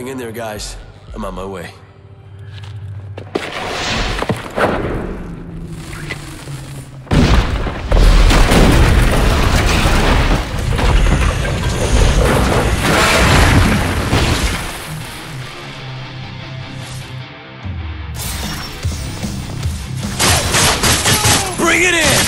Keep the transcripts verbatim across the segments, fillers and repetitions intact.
Hang in there, guys. I'm on my way. Bring it in!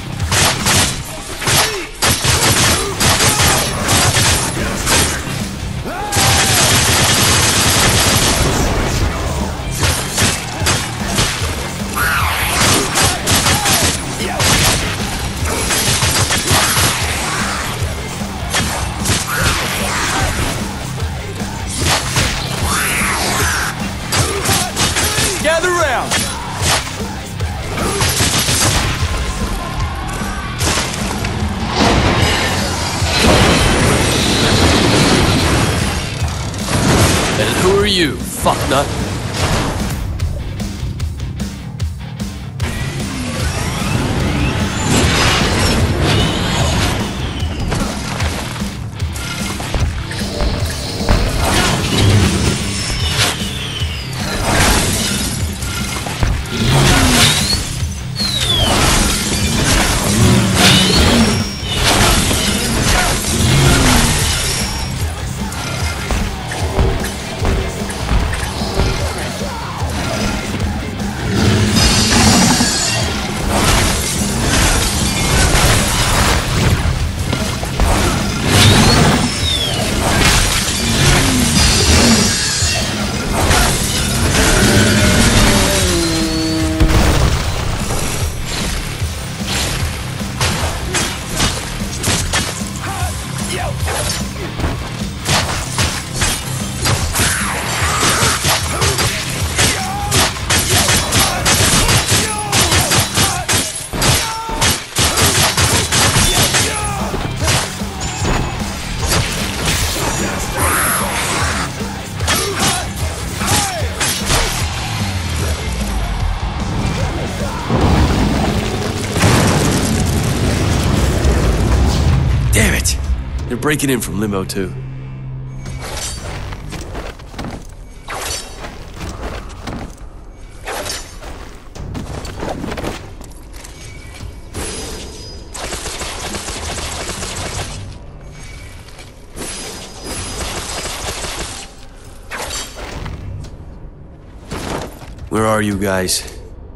Gather round! And who are you, fucknut? Damn it! They're breaking in from Limo too. Where are you guys?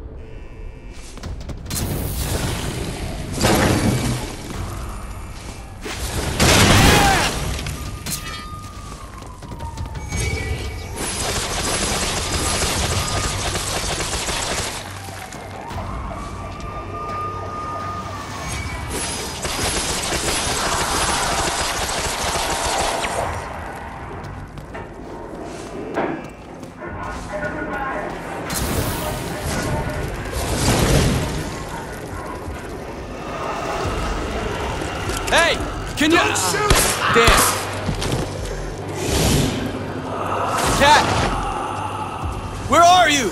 Hey! Can you... Don't shoot! Damn! Cat! Where are you?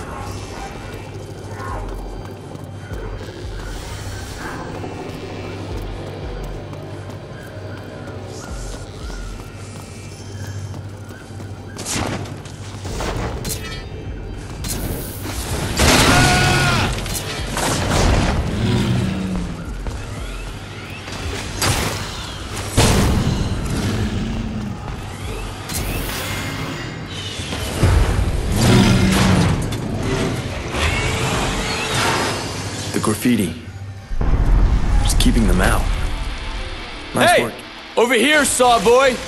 The graffiti. Just keeping them out. Nice hey! work. Over here, Sawboy!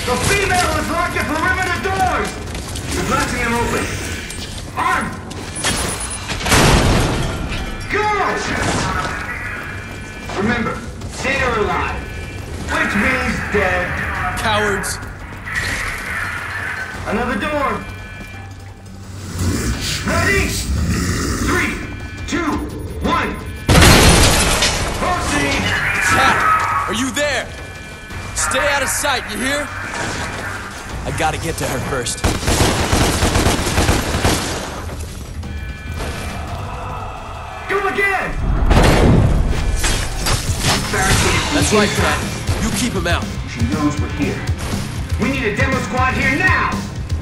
The female is locked at perimeter doors! We're blasting them open. Arm! Go! Remember, dead or alive. Which means dead. Cowards. Another door. Ready? Three, two, one. Proceed! Cat, are you there? Stay out of sight, you hear? I gotta get to her first. Go again! That's right, Cat. You keep him out. She knows we're here. We need a demo squad here now!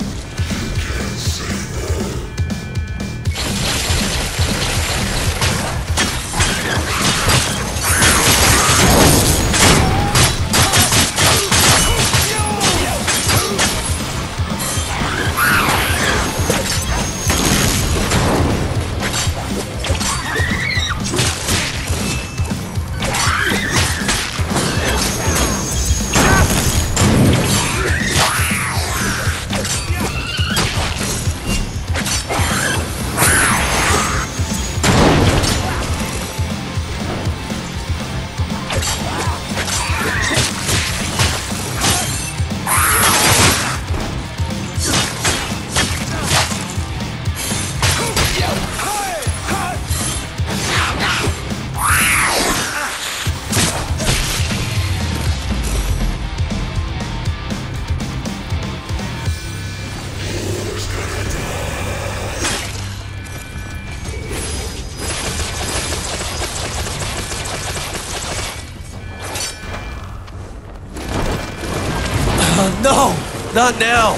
No! Not now!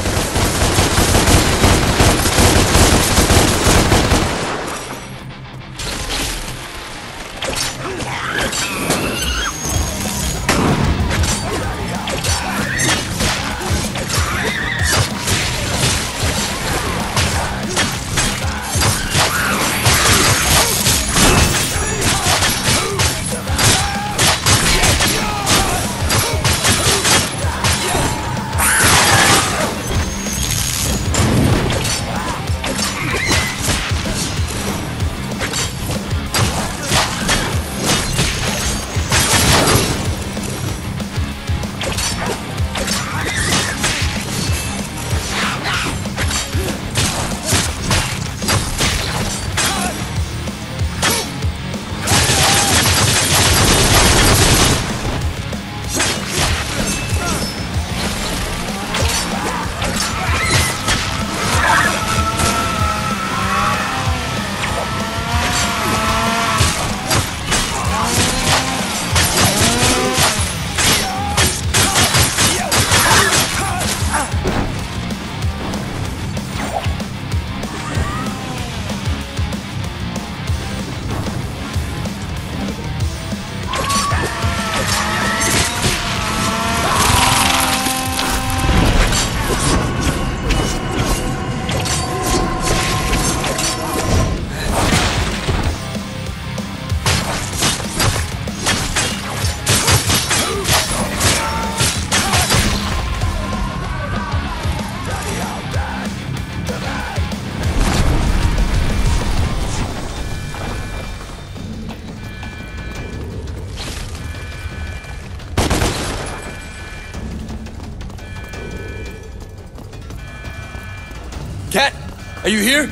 Cat, are you here?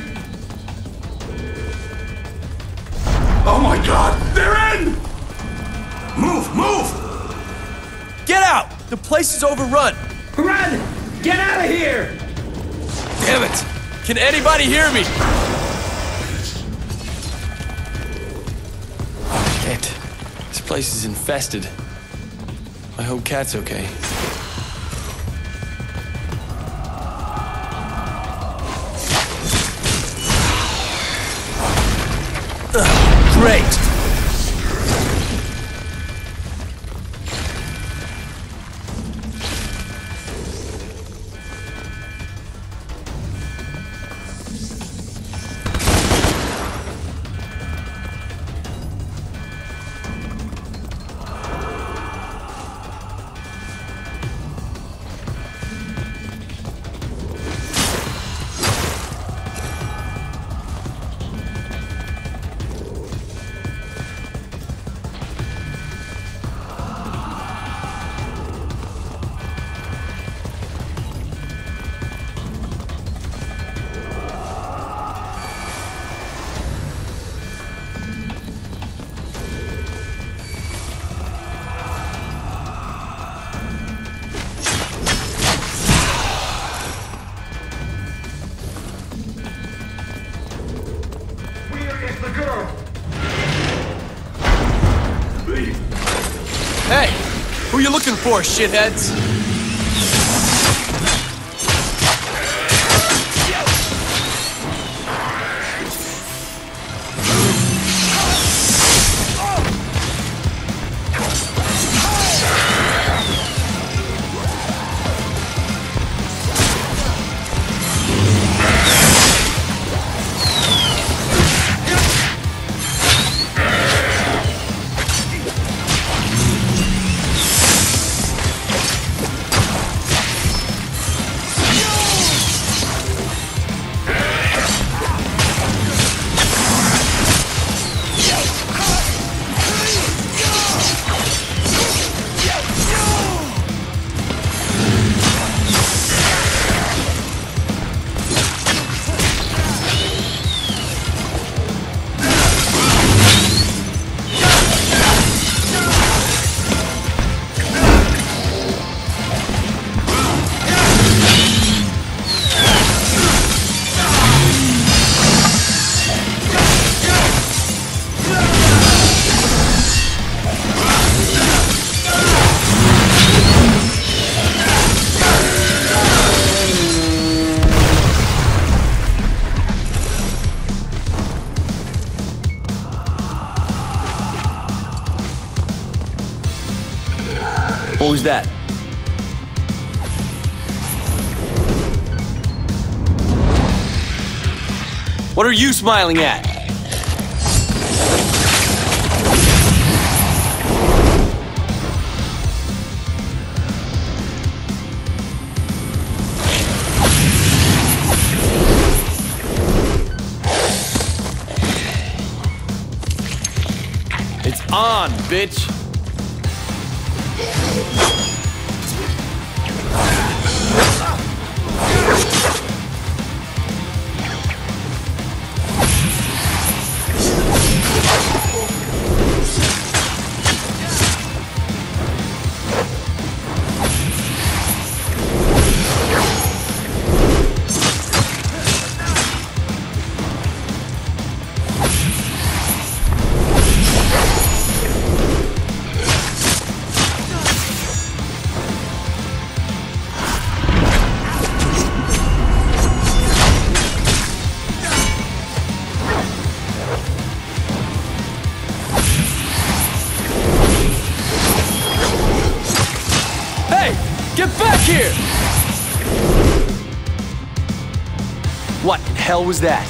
Oh my god, they're in! Move, move! Get out! The place is overrun! Run! Get out of here! Damn it! Can anybody hear me? I can't. This place is infested. I hope Cat's okay. Ugh, great! Who you looking for, shitheads? What was that? What are you smiling at? It's on, bitch! Get back here! What in hell was that?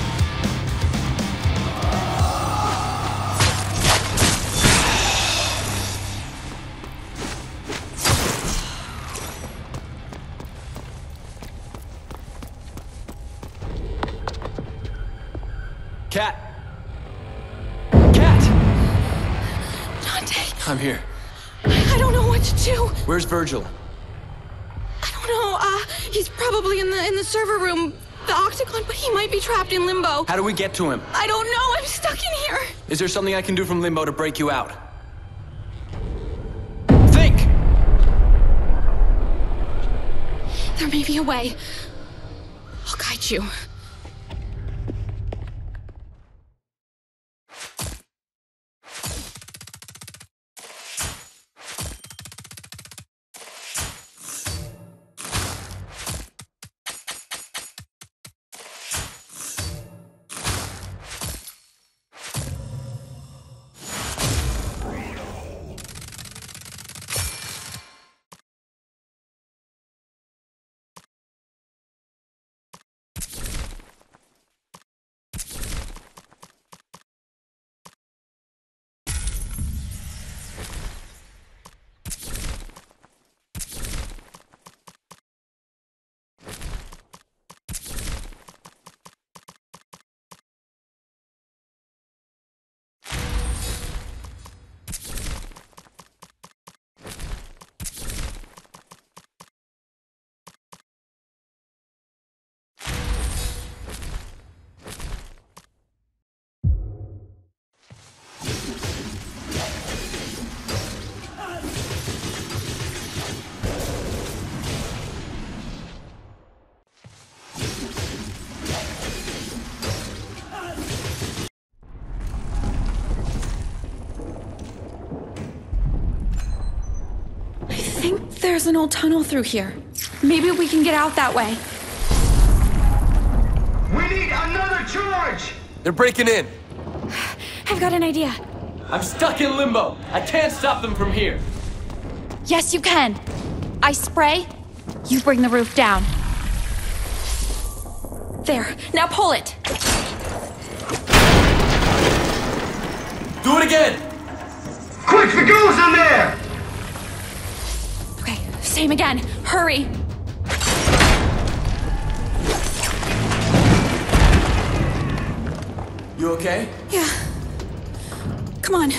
Cat! Cat! Dante, I'm here. I don't know what to do. Where's Virgil? I don't know. Uh, he's probably in the in the server room, the Octagon, but he might be trapped in limbo. How do we get to him? I don't know. I'm stuck in here. Is there something I can do from limbo to break you out? Think! There may be a way. I'll guide you. There's an old tunnel through here. Maybe we can get out that way. We need another charge! They're breaking in. I've got an idea. I'm stuck in limbo. I can't stop them from here. Yes, you can. I spray, you bring the roof down. There, now pull it. Do it again! Quick, the girl's in there! Okay, same again. Hurry. You okay? Yeah. Come on.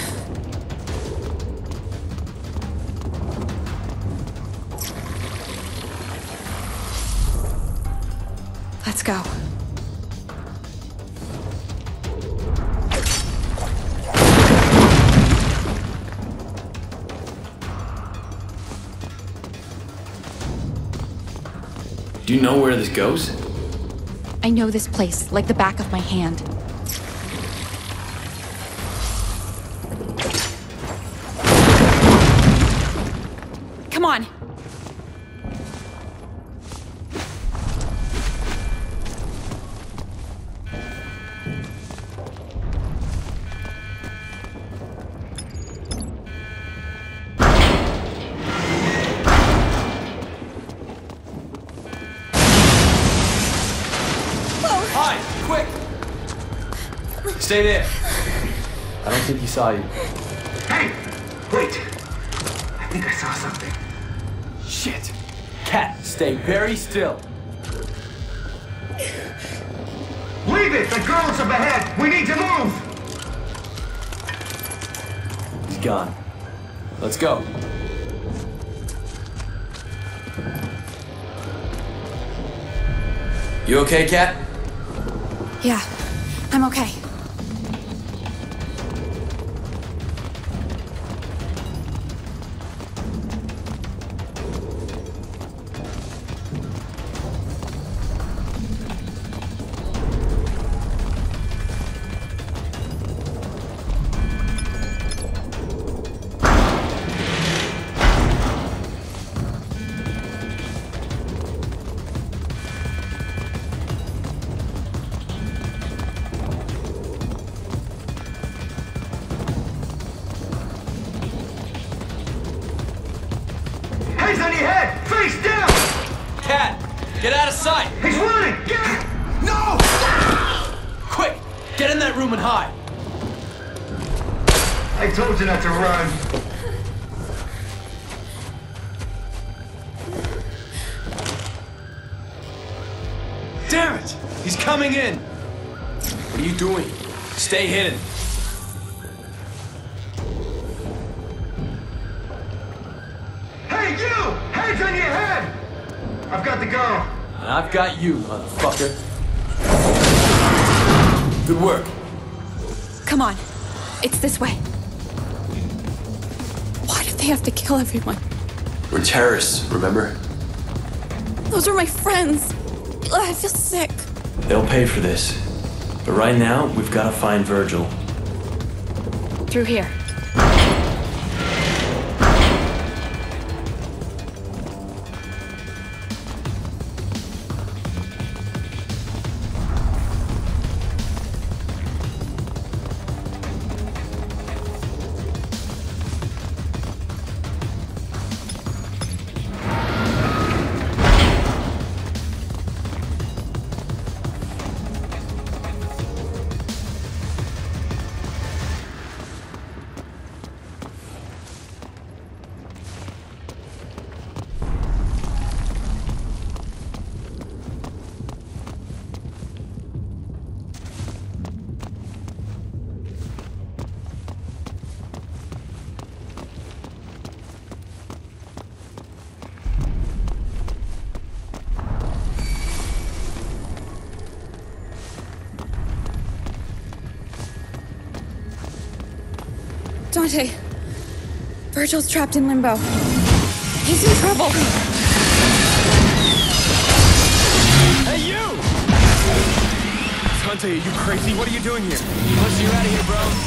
Let's go. Do you know where this goes? I know this place like the back of my hand. Come on. Hi, quick! Stay there. I don't think he saw you. Hey! Wait! I think I saw something. Shit! Cat, stay very still. Leave it! The girl's up ahead! We need to move! He's gone. Let's go. You okay, Cat? Yeah, I'm okay. He's on your head! Face down! Cat, get out of sight! He's running! Get! No! Quick, get in that room and hide. I told you not to run. Damn it! He's coming in! What are you doing? Stay hidden. Hey, you! Heads on your head! I've got the girl. And I've got you, motherfucker. Good work. Come on. It's this way. Why did they have to kill everyone? We're terrorists, remember? Those are my friends. I feel sick. They'll pay for this. But right now, we've got to find Virgil. Through here. Dante. Virgil's trapped in limbo. He's in trouble. Hey, you! Dante, are you crazy? What are you doing here? Push you out of here, bro.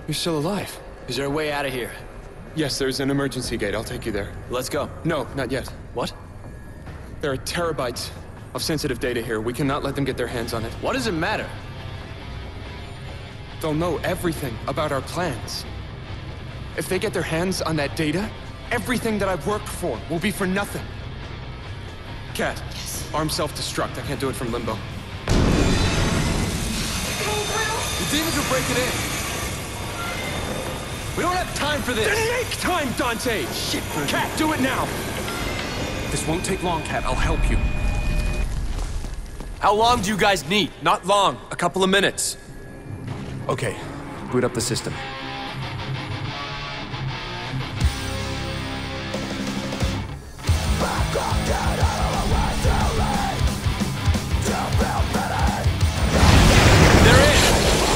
You're still alive. Is there a way out of here? Yes, there's an emergency gate. I'll take you there. Let's go. No, not yet. What? There are terabytes of sensitive data here. We cannot let them get their hands on it. What does it matter? They'll know everything about our plans. If they get their hands on that data, everything that I've worked for will be for nothing. Cat, Yes. arm self-destruct. I can't do it from limbo. The demons will break it in. We don't have time for this. Then make time, Dante! Shit, Bruno. Cat, do it now! This won't take long, Cat. I'll help you. How long do you guys need? Not long. A couple of minutes. Okay. Boot up the system. They're in.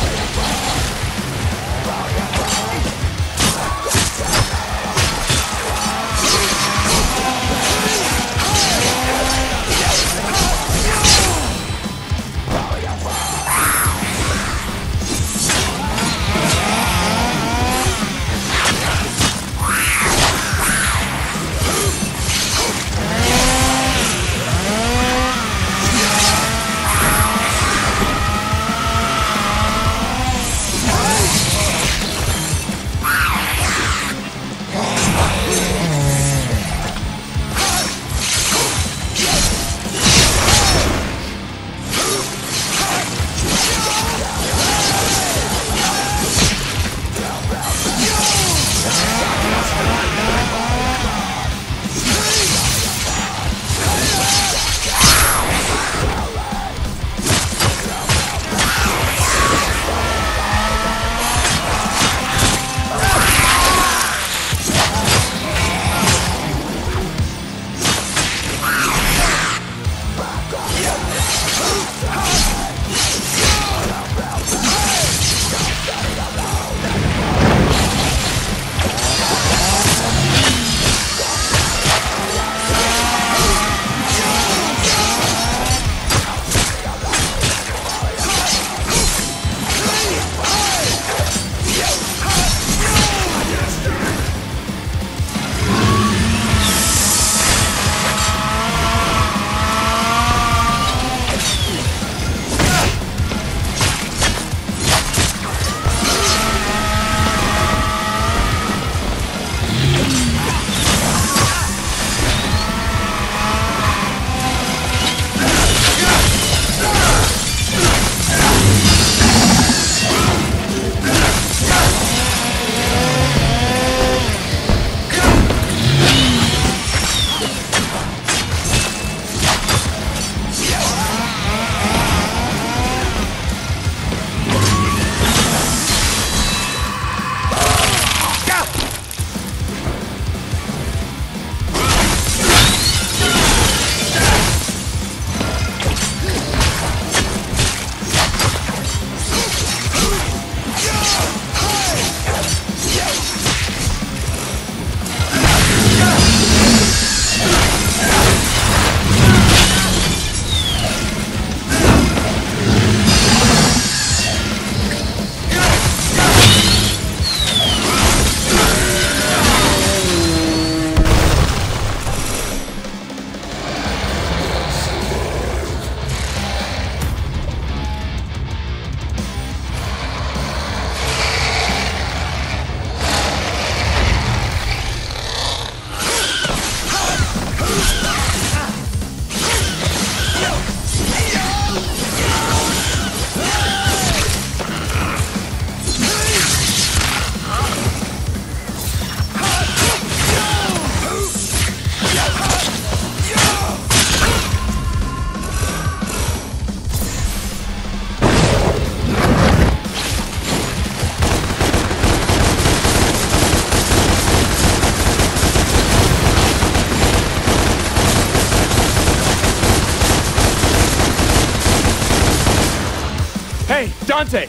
Hey, Dante!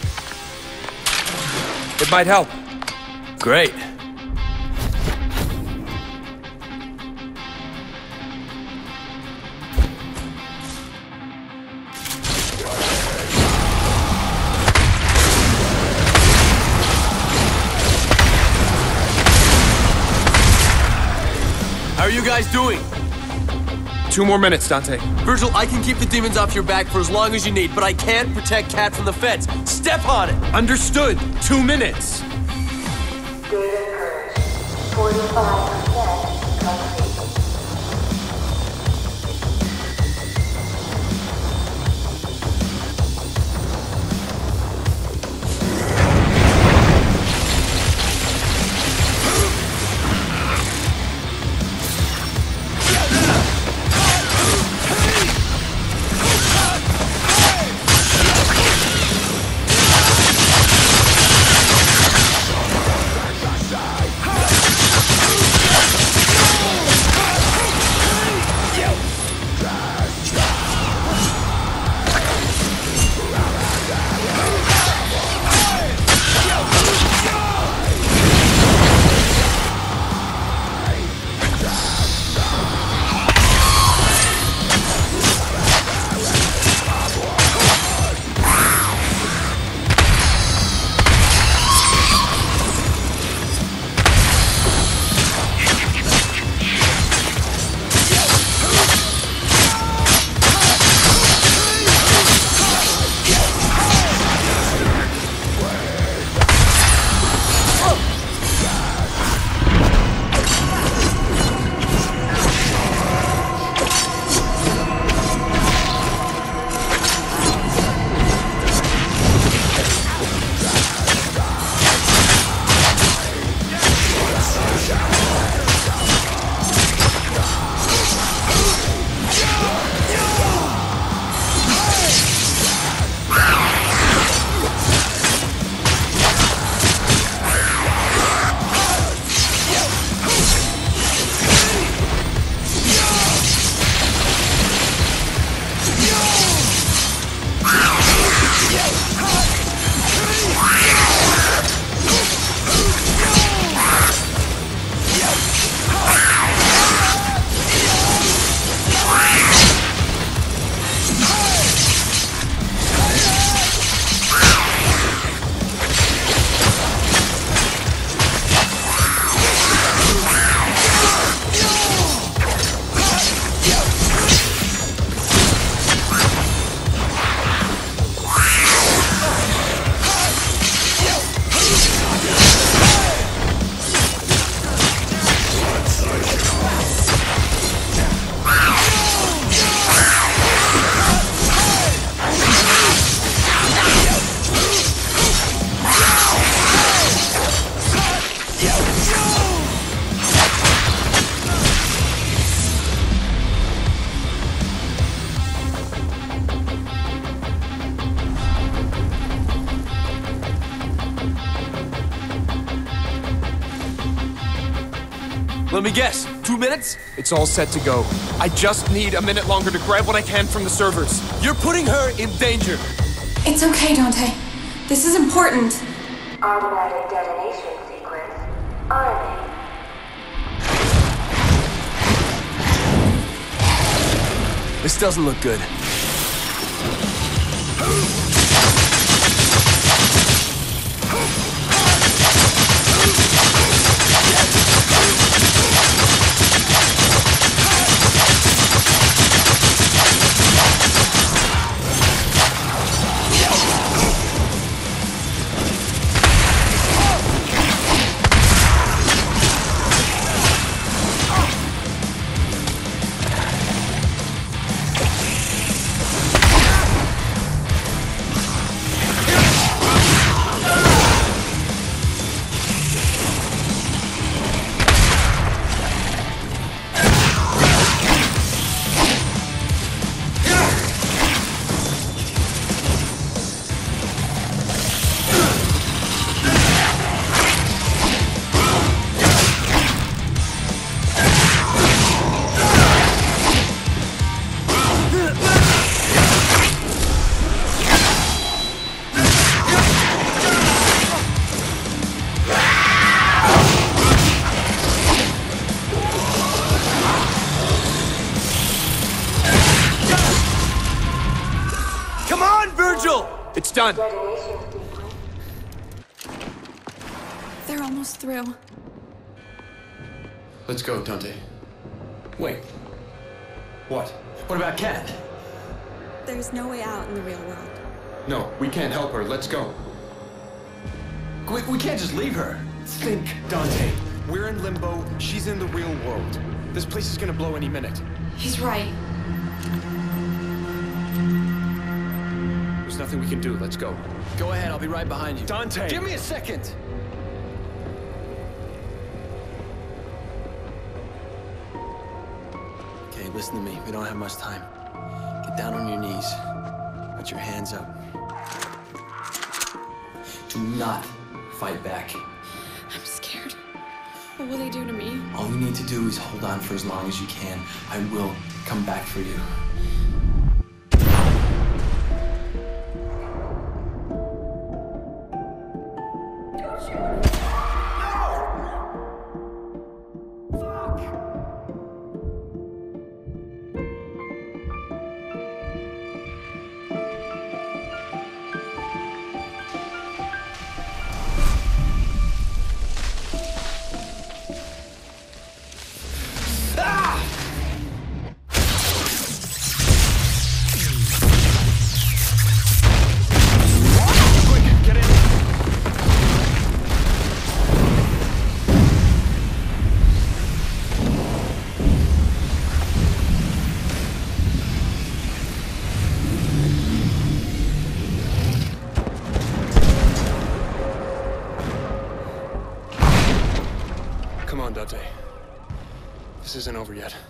It might help. Great. How are you guys doing? Two more minutes, Dante. Virgil, I can keep the demons off your back for as long as you need, but I can't protect Cat from the feds. Step on it! Understood. Two minutes. Data purge. forty-five percent complete. Let me guess, two minutes? It's all set to go. I just need a minute longer to grab what I can from the servers. You're putting her in danger. It's okay, Dante. This is important. Automatic detonation sequence. Arming. This doesn't look good. It's done. They're almost through. Let's go, Dante. Wait. What? What about Kat? There's no way out in the real world. No, we can't help her. Let's go. We, we can't just leave her. Think, Dante. We're in limbo. She's in the real world. This place is gonna blow any minute. He's right. There's nothing we can do. Let's go. Go ahead, I'll be right behind you. Dante! Give me a second! Okay, listen to me. We don't have much time. Get down on your knees. Put your hands up. Do not fight back. I'm scared. What will they do to me? All you need to do is hold on for as long as you can. I will come back for you. Come on, Dante. This isn't over yet.